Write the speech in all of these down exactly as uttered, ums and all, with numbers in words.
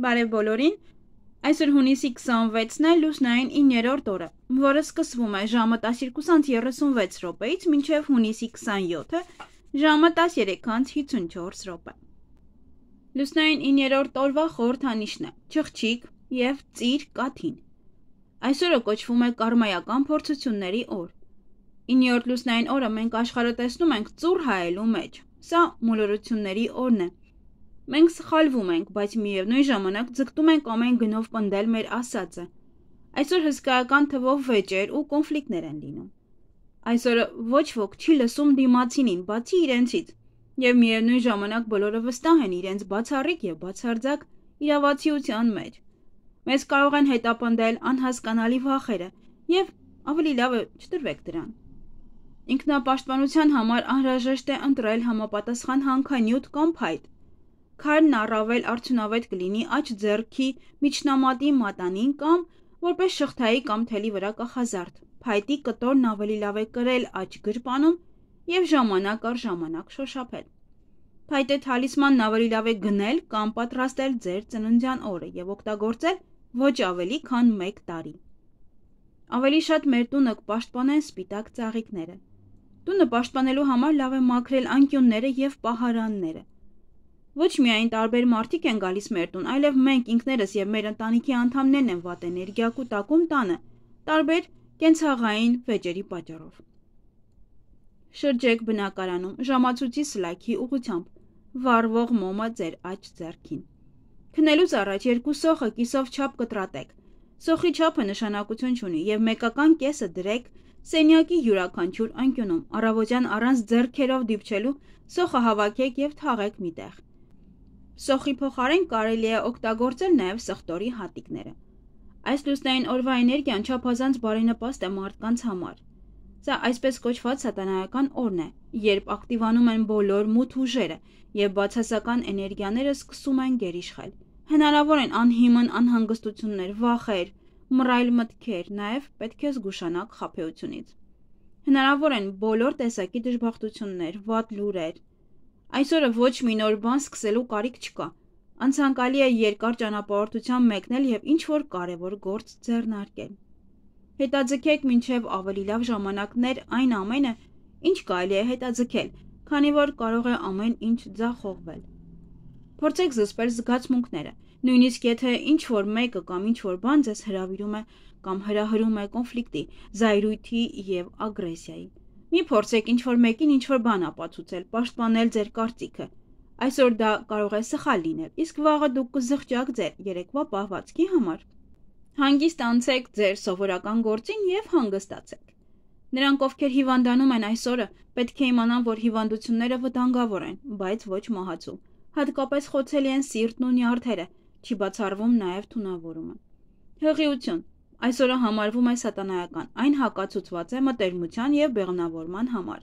Բարև բոլորին, այսօր հունիսի քսանվեցն է լուսնային իններորդ օրը, որը սկսվում է ժամը տասներկուսից երեսունվեց րոպեից մինչև հունիսի քսանյոթը ժամը տասներեքից հիսունչորս րոպե։ Լուսնային իններորդ օրվա խորհրդանիշն է չղջիկ և ծիր կաթին։ Այսօրը կոչվում է կարմայական փորձությունների օր։ Իններորդ լուսնային օրը մենք աշխարհը տեսնում ենք ծուռ հայելու մեջ, սա մոլորությունների օրն է։ Մենք սխալվում ենք, բայց միևնույն ժամանակ ձգտում ենք ամեն գնով պնդել մեր ասածը։ Այսօր հսկայական թվով վեճեր ու կոնֆլիկտներ են լինում։ Այսօրը ոչ ոք չի լսում դիմացինին, բացի իրենցից, եւ միևնույն ժամանակ բոլորը վստահ են իրենց բացառիկ եւ բացարձակ իրավացիության մեջ։ Մեզ կարող են հետապնդել անհասկանալի վախերը եւ ավելի լավ է չտրվեք դրան։ Ինքնապաշտպանության համար անհրաժեշտ է ընտրել համապատասխան հանքանյութ կամ փայտ։ Քարն առավել արդյունավետ կլինի աջ ձեռքի միջնամատի մատանին կամ որպես շղթայի կամ թելի վրա կախազարդ։ Փայտի կտորն ավելի լավ է կրել աջ գրպանում եւ ժամանակ առ ժամանակ շոշափել։ Փայտե թալիսմանն ավելի լավ է գնել կամ պատրաստել ձեր ծննդյան օրը եւ օգտագործել ոչ ավելի քան մեկ տարի։ Ավելի շատ մեր տունը կպաշտպանեն սպիտակ ծաղիկները։ Տունը պաշտպանելու համար լավ է մաքրել անկյունները եւ պահարանները։ Ոչ միայն տարբեր մարդիկ են գալիս մեր տուն, այլև մենք ինքներս եւ մեր ընտանիքի անդամներն են վատ էներգիա կուտակում տանը, տարբեր կենցաղային վեճերի պատճառով։ Շրջեք բնակարանում ժամացույցի սլաքի ուղղությամբ, վառվող մոմը ձեր աջ ձեռքին։ Քնելուց առաջ երկու սոխը կիսով չափ կտրատեք։ Սոխի չափը նշանակություն չունի եւ մեկական կեսը դրեք սենյակի յուրաքանչյուր անկյունում, առավոտյան առանց ձեռքերով դիպչելու սոխը հավաքեք եւ թաղեք միտեղ։ Սոխի փոխարեն կարելի է օգտագործել նաև սխտորի հատիկները։ Այս լուսնային օրվա էներգիան չափազանց բարենպաստ է մարդկանց համար։ Սա այսպես կոչված սատանայական օրն է, երբ ակտիվանում են բոլոր մութ ուժերը եւ բացասական էներգիաները սկսում են գերիշխել։ Հնարավոր են անհիմն անհանգստություններ, վախեր, մռայլ մտքեր, նաև պետք է զգուշանաք խաբեությունից։ Հնարավոր են բոլոր տեսակի դժբախտություններ, վատ լուրեր։ Այսօրը ոչ մի նոր բան սկսելու կարիք չկա։ Անցանկալի է երկար ճանապարհորդության մեկնել եւ ինչ-որ կարևոր գործ ձեռնարկել։ Հետաձգեք մինչև ավելի լավ ժամանակներ այն ամենը, ինչ կարելի է հետաձգել, քանի որ կարող է ամեն ինչ ձախողվել։ Փորձեք զսպել զգացմունքները, նույնիսկ եթե ինչ-որ մեկը կամ ինչ-որ բան ձեզ հրավիրում է կամ հրահրում է կոնֆլիկտի, զայրույթի եւ ագրեսիայի։ Մի փորձեք ինչ-որ մեկին ինչ-որ բան ապացուցել, պաշտպանել ձեր կարծիքը։ Այսօր դա կարող է սխալ լինել, իսկ վաղը դուք կզղջաք ձեր երեկվա պահվածքի համար։ Հանգիստ անցեք ձեր սովորական գործին եւ հանգստացեք։ Նրանք, ովքեր հիվանդանում են այսօրը, պետք է իմանան, որ հիվանդությունները վտանգավոր են, բայց ոչ մահացու։ Հատկապես խոցելի են սիրտն ու նյարդերը, չի բացառվում նաեւ թունավորումը։ Հղիություն այսօրը համարվում է սատանայական, այն հակացուցված է մտերմության եւ բեղմնավորման համար։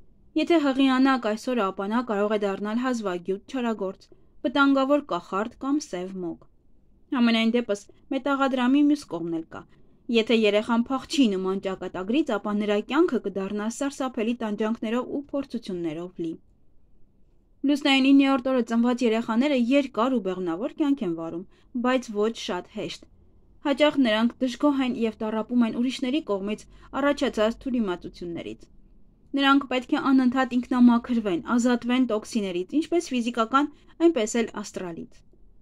Եթե հղիանաք այսօրը, ապա նա կարող է դառնալ հազվագյուտ չարագործ, վտանգավոր կախարդ կամ սև մոգ։ Համենայն դեպս մետաղադրամի մյուս կողմն էլ կա։ Եթե երեխան փախչի նման ճակատագրից, ապա նրա կյանքը կդառնա սարսափելի տանջանքներով ու փորձություններով լի։ Լուսնային իններորդ օրը ծնված երեխաները երկար ու բեղմնավոր կյանք են վարում, բայց ոչ շատ հեշտ։ Հաճախ նրանք դժգոհ են եւ տառապում են ուրիշների կողմից առաջացած թուլիմացություններից։ Նրանք պետք է անընդհատ ինքնամաքրվեն, ազատվեն տոքսիներից, ինչպես ֆիզիկական, այնպես էլ աստրալից։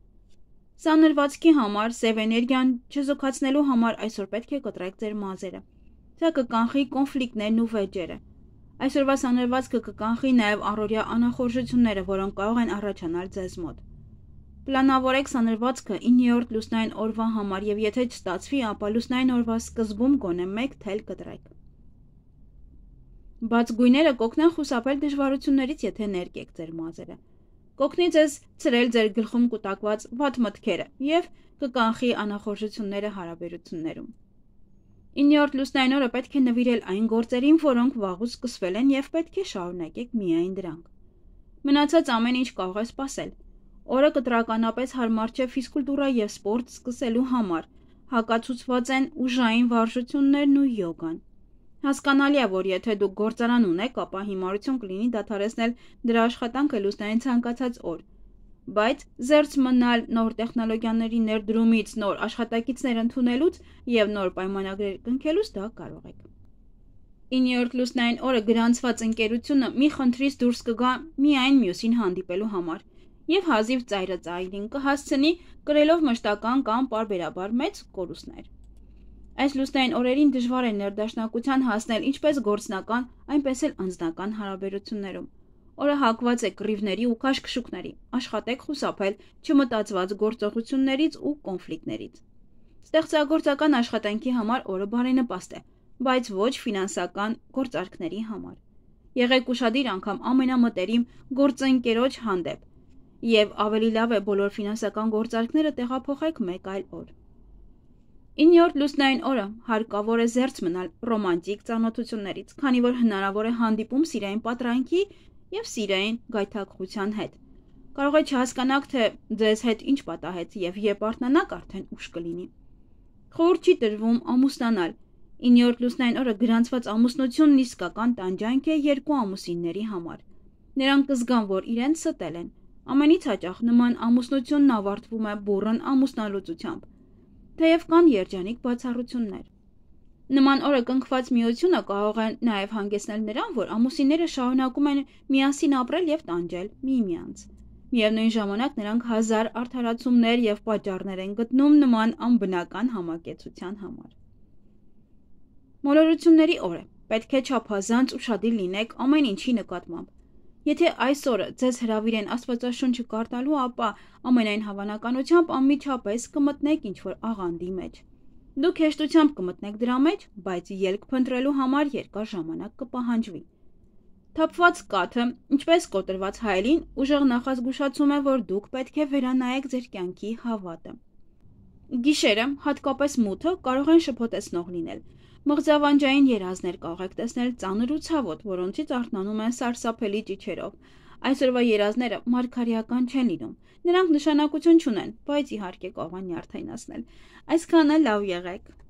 Սանրվածքի համար, սև էներգիան չզոքացնելու համար այսօր պետք է կտրեք ձեր մազերը։ Սա կկանխի կոնֆլիկտներն ու վեճերը։ Այսօրվա սանրվածքը կկանխի նաև առօրյա անախորժությունները, որոնք կարող են առաջանալ ձեզ մոտ։ Պլանավորեք սանրվածքը իններորդ լուսնային օրվա համար եւ եթե չստացվի, ապա լուսնային օրվա սկզբում գոնե մեկ թել կտրեք։ Բաց գույները կօգնեն խուսափել դժվարություններից, եթե ներկեք ձեր մազերը։ Կօգնի ձեզ ցրել ձեր գլխում կուտակված վատ մտքերը եւ կկանխի անախորժությունները հարաբերություններում։ Իններորդ լուսնային օրը պետք է նվիրել այն գործերին, որոնք վաղուց սկսվել են եւ պետք է շարունակեք միայն դրանք։ Մնացած ամեն ինչ կարող է սպասել։ Օրը կտրականապես հարմար չէ ֆիզկուլտուրա եւ սպորտ սկսելու համար։ Հակացուցված են ուժային վարժություններն ու յոգան։ Հասկանալի է, որ եթե դուք գործարան ունեք, ապա հիմարություն կլինի դադարեցնել դրա աշխատանքը լուսնային ցանկացած օր։ բայց զերծ մնալ նոր տեխնոլոգիաների ներդրումից, նոր աշխատակիցներ ընդունելուց և նոր պայմանագրեր կնքելուց դա կարող եք։ իններորդ լուսնային օրը գրանցված ընկերությունը մի խնդրից դուրս կգա միայն մյուսին հանդիպելու համար և հազիվ ծայրը ծայրին կհասցնի կրելով մշտական կամ պարբերաբար մեծ կորուստներ։ Այս լուսնային օրերին դժվար է ներդաշնակության հասնել ինչպես գործնական, այնպես էլ անձնական հարաբերություններում։ Օրը հակված է կռիվների ու քաշքշուկների, աշխատեք խուսափել չմտածված գործողություններից ու կոնֆլիկտներից։ Ստեղծագործական աշխատանքի համար օրը բարենպաստ է, բայց ոչ ֆինանսական գործարքների համար։ Եղեք ուշադիր անգամ ամենամտերիմ գործընկերոջ հանդեպ և ավելի լավ է բոլոր ֆինանսական գործարքները տեղափոխեք մեկ այլ օր։ իններորդ լուսնային օրը հարկավոր է զերծ մնալ ռոմանտիկ ծանոթություններից, քանի որ հնարավոր է հանդիպում սիրային պատրանքի և սիրային գայթակղության հետ։ Կարող է չհասկանաք, թե ձեզ հետ ինչ պատահեց և երբ արթնանաք արդեն ուշ կլինի։ Խորհուրդ չի տրվում ամուսնանալ։ իններորդ լուսնային օրը գրանցված ամուսնությունն իսկական տանջանք է երկու ամուսինների համար։ Նրանք կզգան, որ իրենց ստել են։ Ամենից հաճախ նման ամուսնությունն ավարտվում է բուռն ամուսնալուծությամբ, թեև կան երջանիկ բացառություններ։ Նման օրը կնքված միությունը կարող է նաև հանգեցնել նրան, որ ամուսինները շարունակում են միասին ապրել և տանջել միմյանց։ Միևնույն ժամանակ նրանք հազար արդարացումներ և պատճառներ են գտնում նման անբնական համակեցության համար։ Մոլորությունների օր է, պետք է չափազանց ուշադիր լինեք ամեն ինչի նկատմամբ։ Եթե այս օրը ձեզ հրավիրեն Աստվածաշունչը կարդալու, ապա ամենայն հավանականությամբ անմիջապես կմտնեք ինչ-որ աղանդի մեջ։ Դուք հեշտությամբ կմտնեք դրա մեջ, բայց ելք փնտրելու համար երկար ժամանակ կպահանջվի։ Թափված կաթը, ինչպես կոտրված հայելին, ուժեղ նախազգուշացում է, որ դուք պետք է վերանայեք ձեր կյանքի հավատը։ Գիշերը, հատկապես մութը, կարող են շփոթեցնող լինել։ Մղձավանջային երազներ կարող եք տեսնել ծանր ու ցավոտ, որոնցից արթնանում են սարսափելի ճիչերով։ Այսօրվա երազները մարգարեական չեն լինում։ Նրանք նշանակություն չունեն, բայց իհարկե կարող են նյարդայնացնել։ Այսքանը լավ եղեք։